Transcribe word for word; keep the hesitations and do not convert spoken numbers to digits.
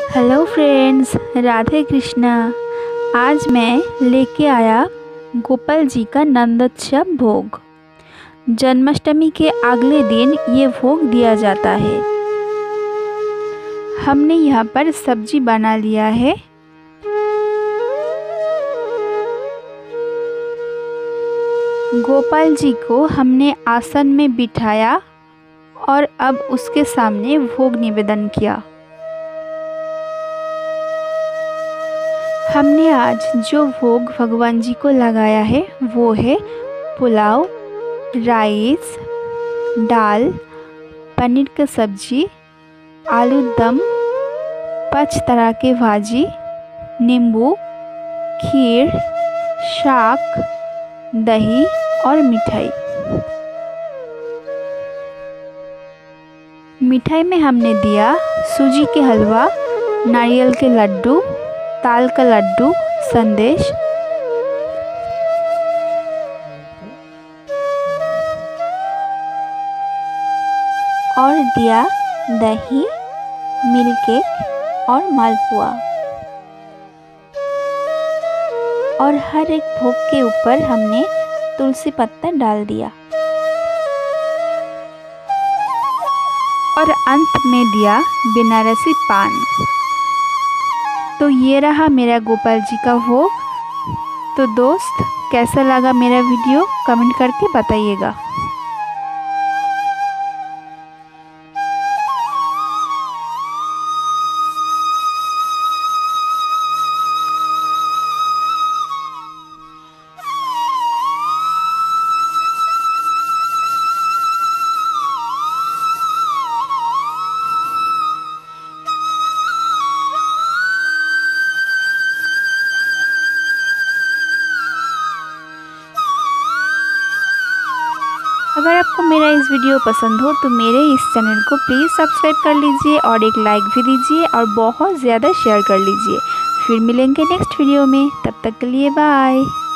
Hello friends, Radhe Krishna. आज मैं लेके आया गोपाल जी का नंदोत्सव भोग। जन्माष्टमी के अगले दिन ये भोग दिया जाता है। हमने यहाँ पर सब्जी बना लिया है। गोपाल जी को हमने आसन में बिठाया और अब उसके सामने भोग निवेदन किया। हमने आज जो भोग भगवान जी को लगाया है वो है पुलाव, राइस, दाल, पनीर का सब्जी, आलू दम, पाँच तरह के भाजी, नींबू, खीर, शाक, दही और मिठाई। मिठाई में हमने दिया सूजी के हलवा, नारियल के लड्डू, ताल का लड्डू, संदेश, और दिया दही, मिल्क केक और मालपुआ। और हर एक भोग के ऊपर हमने तुलसी पत्ता डाल दिया और अंत में दिया बनारसी पान। तो ये रहा मेरा गोपाल जी का भोग। तो दोस्त, कैसा लगा मेरा वीडियो कमेंट करके बताइएगा। अगर आपको मेरा इस वीडियो पसंद हो तो मेरे इस चैनल को प्लीज़ सब्सक्राइब कर लीजिए और एक लाइक भी दीजिए और बहुत ज़्यादा शेयर कर लीजिए। फिर मिलेंगे नेक्स्ट वीडियो में, तब तक के लिए बाय।